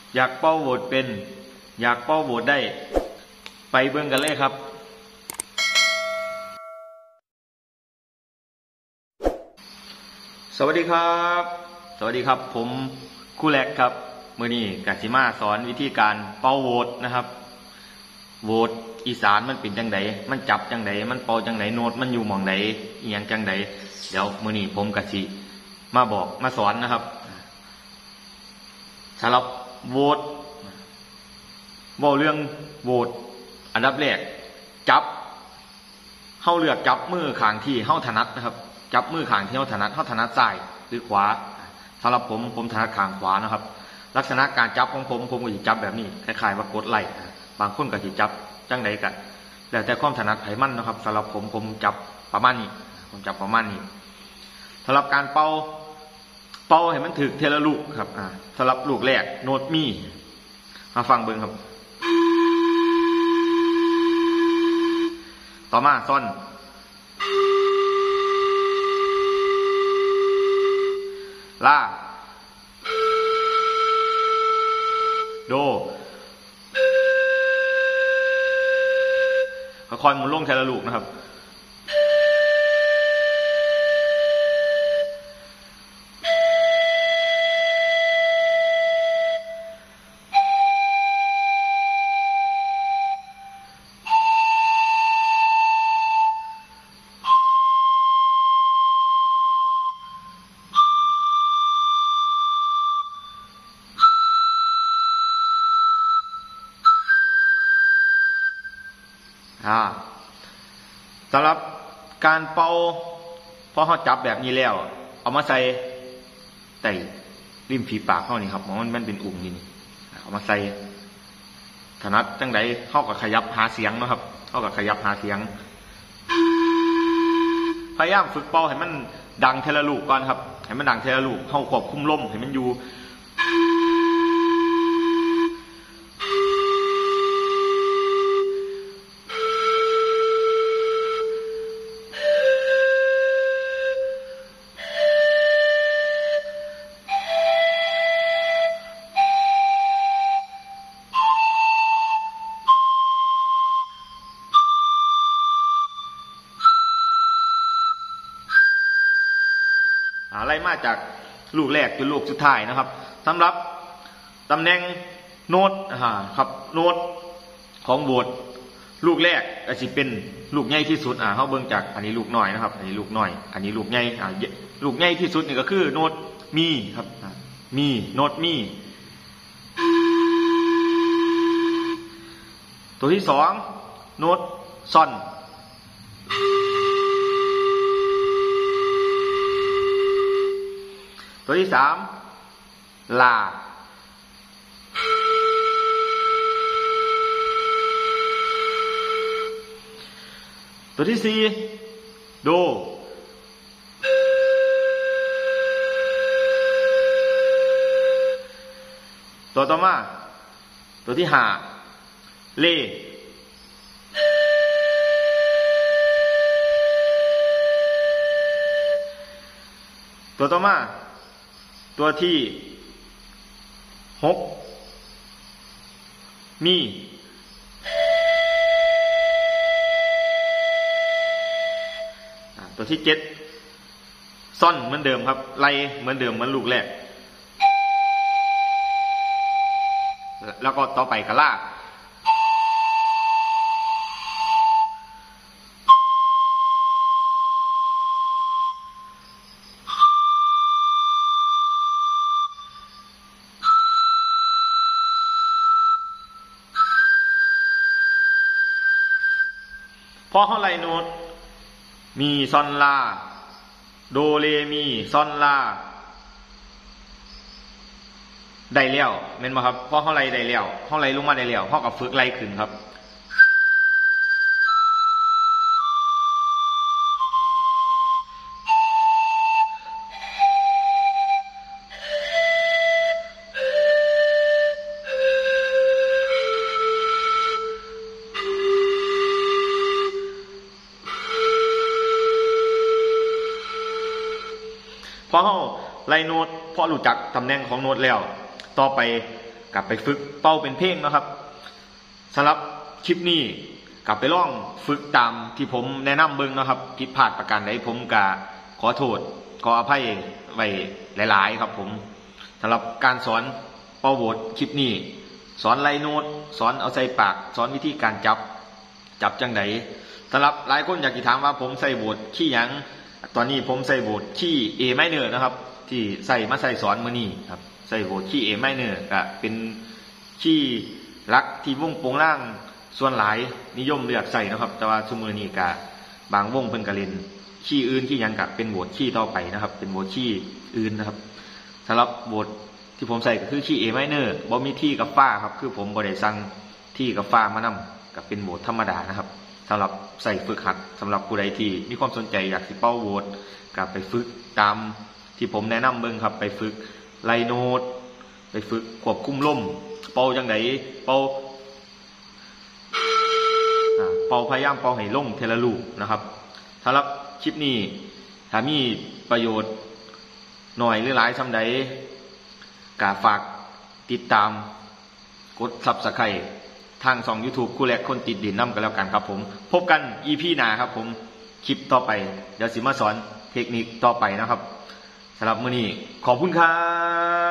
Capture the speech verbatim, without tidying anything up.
อยากเป้าโหวตเป็นอยากเป้าโหวตได้ไปเบิ่งกันเลยครับสวัสดีครับสวัสดีครับผมครูแหลกครับมื้อนี้กสิมาสอนวิธีการเป่าโหวตนะครับโหวตอีสานมันเป็นจังไดมันจับจังไดมันเป่าจังไดโน้ตมันอยู่หม่องใดอีหยังจังไดเดี๋ยวมื้อนี้ผมกสิมาบอกมาสอนนะครับสำหรับโหวตเว้าเรื่องโหวตอันดับแรกจับเฮาเลือกจับมือข้างที่เฮาถนัดนะครับจับมือข้างที่เฮาถนัดเฮาถนัดซ้ายหรือขวาสำหรับผมผมถนัดข้างขวานะครับลักษณะการจับของผมผมก็สิจับแบบนี้คล้ายๆว่ากดไหล่บางคนก็สิจับจังไดกันแล้วแต่ความถนัดไผมันนะครับสำหรับผมผมจับประมาณนี้ผมจับประมาณนี้สำหรับการเป่าเป่าให้มันถึกเทละลูกครับอ่าสำหรับลูกแรกโน้ตมีมาฟังเบิ่งครับต่อมาซ่อนลาโดค่อยๆหมุนลงเทละลูกนะครับสำหรับการเป่าพอเขาจับแบบนี้แล้วเอามาใส่ใต้ริมฝีปากเขานี่ครับมันมันเป็นอุ่มนี่เอามาใส่ถนัดจังไดเข้ากับขยับหาเสียงนะครับเข้ากับขยับหาเสียงพยายามฝึกเป่าให้มันดังเทละลูกก่อนครับให้มันดังเทละลูกเข้าควบคุมลมให้มันอยู่อะไรมาจากลูกแรกจนลูกสุดท้ายนะครับสำหรับตำแหน่งโน้ตครับโน้ตของโหวตลูกแรกอาจจะเป็นลูกใหญ่ที่สุดอ่าเขาเบิ่งจากอันนี้ลูกน้อยนะครับอันนี้ลูกน้อยอันนี้ลูกใหญ่อ่าลูกใหญ่ที่สุดนี่ก็คือโน้ตมีครับมีโน้ตมีตัวที่สองโน้ตซอนตัวที่สามลาตัวที่สี่โดตัวต่อมาตัวที่ห้าเลตัวต่อมาตัวที่หกมีตัวที่เจ็ดซ่อนเหมือนเดิมครับไล่เหมือนเดิมเหมือนลูกแรกแล้วก็ต่อไปกะลาพอเขาไล่โน้ตมีซอนลาโดเรมีซอนลาได้แล้วเห็นไหมครับพอเขาไล่ได้แล้วเขาไล่ลงมาได้แล้วเขากับฝึกไล่ขึ้นครับพอเขาไล่โน้ตพอรู้จักตำแหน่งของโน้ตแล้วต่อไปกกลับไปฝึกเป่าเป็นเพลงนะครับสำหรับคลิปนี้กลับไปลองฝึกตามที่ผมแนะนำเบิ่งนะครับผิดพลาดประการใดผมก็ขอโทษขออภัยไว้หลายๆครับผมสำหรับการสอนเป่าโหวดคลิปนี้สอนไล่โน้ตสอนเอาใส่ปากสอนวิธีการจับจับจังไดสำหรับหลายคนอยากจะถามว่าผมใส่โหวดขี้หยังตอนนี้ผมใส่โหวดขี้ A minor นะครับที่ใส่มาใส่สอนมื้อนี้ครับใส่โหวดขี้ A minor ก็เป็นขี้รักที่วงโปงล่างส่วนหลายนิยมเลือกใส่นะครับแต่ว่าซุมื้อนี้ก็บางวงเพิ่นก็เล่นขี้อื่นขี้หยังก็เป็นโหวดขี้ต่อไปนะครับเป็นโหวดขี้อื่นนะครับสำหรับโหวดที่ผมใส่ก็คือขี้ A minor บ่มีที่กับฟ้าครับคือผมบ่ได้สั่งที่กับฟ้ามานำก็เป็นโหวดธรรมดานะครับสำหรับใส่ฝึกหัดสำหรับผู้ใดที่มีความสนใจอยากสิเป่าโหวดก็ไปฝึกตามที่ผมแนะนำเบิ่งครับไปฝึกไล่โน้ตไปฝึกควบคุมลมเป่าจังไดเป่าเป่าพยายามเป่าให้ลงเทละลูกนะครับสำหรับคลิปนี้ถ้ามีประโยชน์หน่อยหรือหลายซำใดก็ฝากติดตามกด ซับสไครบ์ ทางช่อง YouTube คู่แรกคนติดดินนำกันแล้วกันครับผมพบกัน อี พี หน้าครับผมคลิปต่อไปเดี๋ยวสิมาสอนเทคนิคต่อไปนะครับสำหรับมื้อนี้ขอบคุณครับ